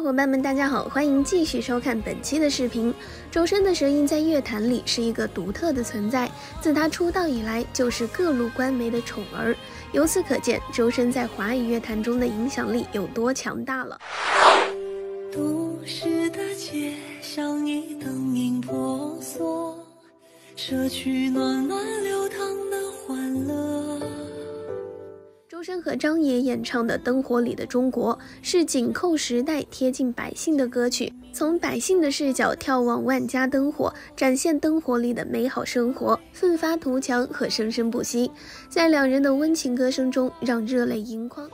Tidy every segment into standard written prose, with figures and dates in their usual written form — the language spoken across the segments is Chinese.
伙伴们，大家好，欢迎继续收看本期的视频。周深的声音在乐坛里是一个独特的存在，自他出道以来就是各路官媒的宠儿，由此可见周深在华语乐坛中的影响力有多强大了。 都市的街上已灯影婆娑，社区暖暖流淌的欢乐。 周深和张也演唱的《灯火里的中国》是紧扣时代、贴近百姓的歌曲，从百姓的视角眺望万家灯火，展现灯火里的美好生活，奋发图强和生生不息。在两人的温情歌声中，让热泪盈眶。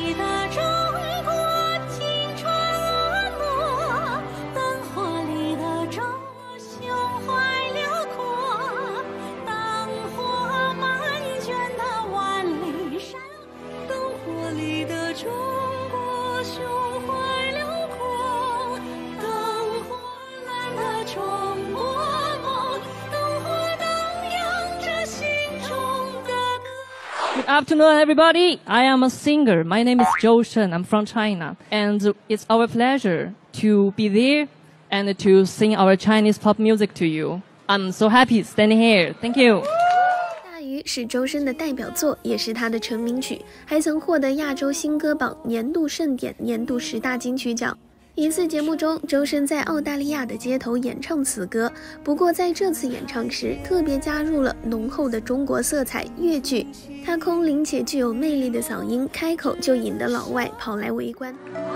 Good afternoon, everybody. I am a singer. My name is Zhou Shen. I'm from China. And it's our pleasure to be there and to sing our Chinese pop music to you. I'm so happy standing here. Thank you. 大鱼是周深的代表作，也是他的成名曲，还曾获得亚洲新歌榜年度盛典、年度10大金曲奖。一次节目中，周深在澳大利亚的街头演唱此歌，不过在这次演唱时特别加入了浓厚的中国色彩粤剧，他空灵且具有魅力的嗓音开口就引得老外跑来围观。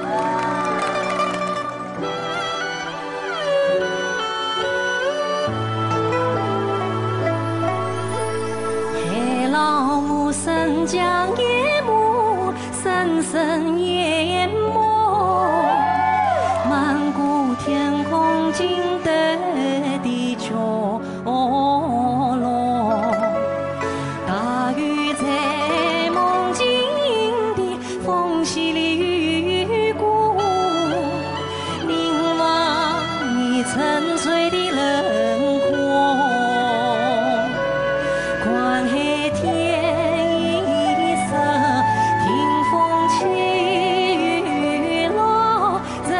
黑老母生将夜幕，深深淹没。漫古天空尽得的角落，大雨在梦境的缝隙里雨过，凝望你沉醉的轮廓，观黑天一色，听风起雨落，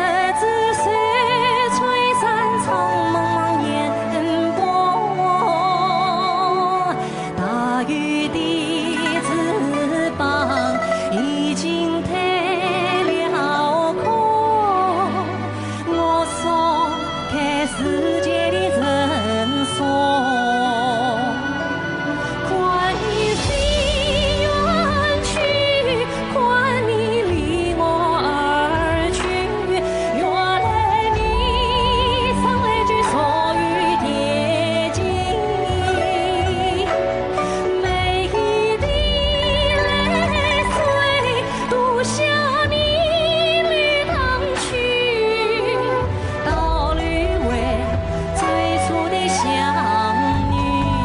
世界的人说，宽你飞远去，宽你离我而去，原来你曾来居所于铁骑，每一滴泪水都向你流淌去，道路为最初的相遇。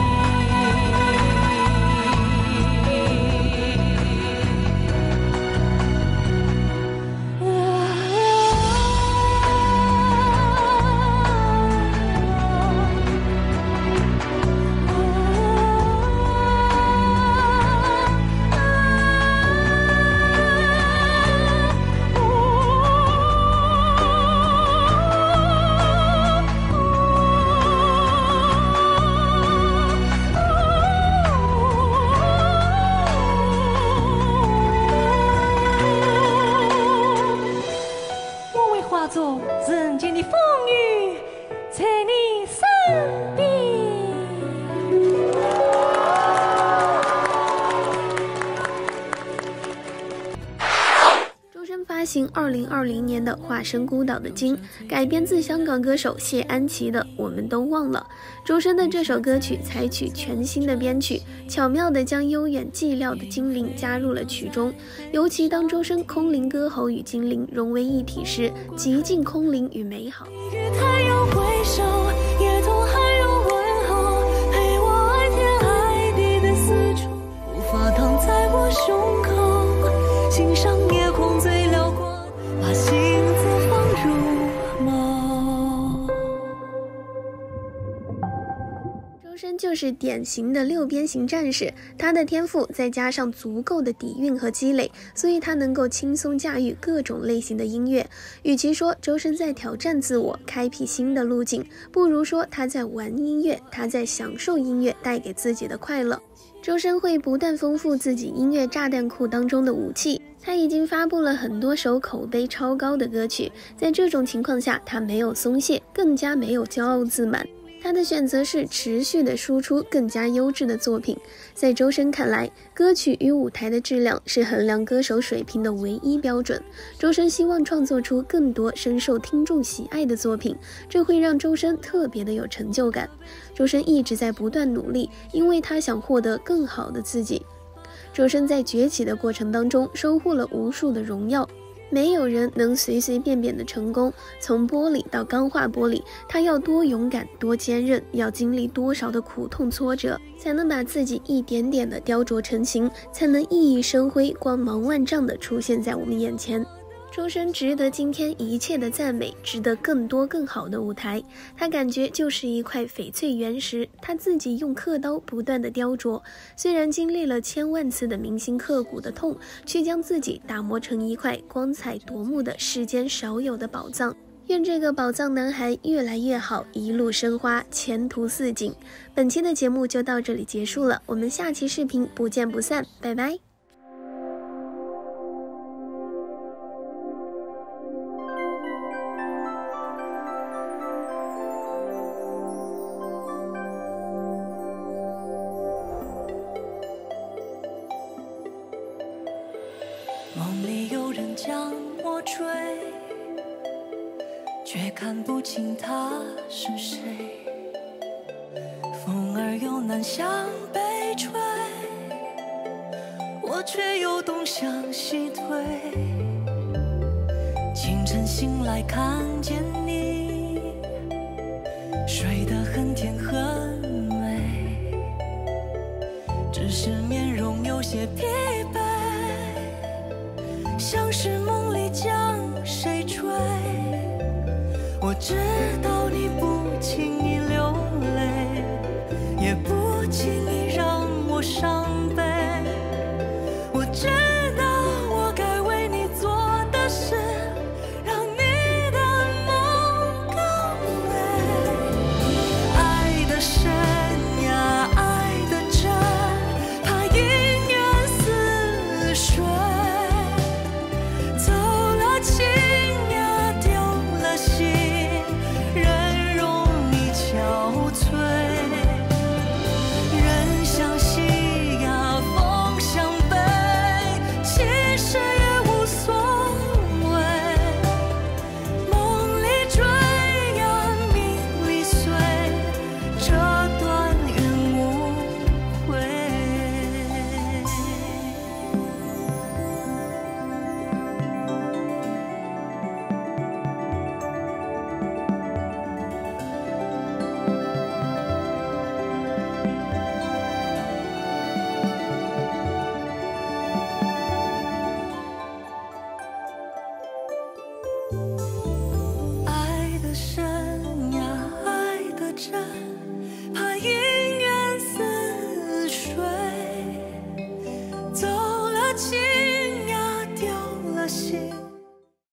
我会化作人间的风雨，在你身边。 周深发行2020年的《化身孤岛的鲸》，改编自香港歌手谢安琪的《我们都忘了》。周深的这首歌曲采取全新的编曲，巧妙地将悠远寂寥的精灵加入了曲中。尤其当周深空灵歌喉与精灵融为一体时，极尽空灵与美好。 太阳回首，夜空还有问候，陪我爱天爱地的四处，无法躺在我胸口，欣赏夜空最辽阔，把心字放入眸。 周深就是是典型的六边形战士，他的天赋再加上足够的底蕴和积累，所以他能够轻松驾驭各种类型的音乐。与其说周深在挑战自我，开辟新的路径，不如说他在玩音乐，他在享受音乐带给自己的快乐。周深会不断丰富自己音乐炸弹库当中的武器，他已经发布了很多首口碑超高的歌曲，在这种情况下，他没有松懈，更加没有骄傲自满。他的选择是持续的输出更加优质的作品。在周深看来，歌曲与舞台的质量是衡量歌手水平的唯一标准。周深希望创作出更多深受听众喜爱的作品，这会让周深特别的有成就感。周深一直在不断努力，因为他想获得更好的自己。周深在崛起的过程当中收获了无数的荣耀，没有人能随随便便的成功，从玻璃到钢化玻璃，他要多勇敢多坚韧，要经历多少的苦痛挫折，才能把自己一点点的雕琢成型，才能熠熠生辉，光芒万丈的出现在我们眼前。周深值得今天一切的赞美，值得更多更好的舞台。他感觉就是一块翡翠原石，他自己用刻刀不断的雕琢，虽然经历了千万次的铭心刻骨的痛，却将自己打磨成一块光彩夺目的世间少有的宝藏。愿这个宝藏男孩越来越好，一路生花，前途似锦。本期的节目就到这里结束了，我们下期视频不见不散，拜拜。 梦里有人将我追，却看不清他是谁。风儿又南向北吹，我却又东向西退。清晨醒来看见你，睡得很甜很美，只是面容有些疲惫，像是梦里将谁追。我知道